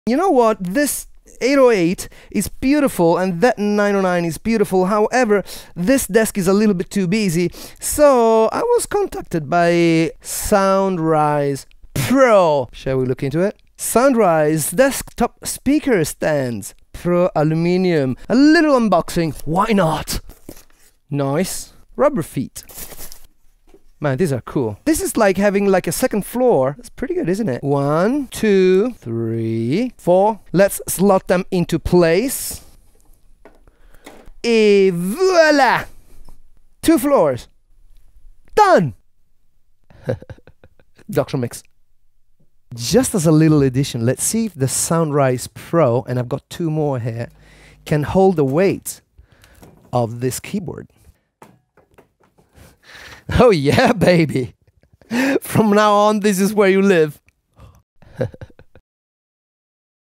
You know what? This 808 is beautiful and that 909 is beautiful. However, this desk is a little bit too busy. So I was contacted by Soundrise Pro. Shall we look into it? Soundrise desktop speaker stands. Pro aluminium. A little unboxing. Why not? Nice. Rubber feet. Man, these are cool. This is like having like a second floor. That's pretty good, isn't it? 1, 2, 3, 4. Let's slot them into place. Et voila! 2 floors. Done! Dr. Mix. Just as a little addition, let's see if the Soundrise Pro, and I've got 2 more here, can hold the weight of this keyboard. Oh yeah, baby. From now on, this is where you live.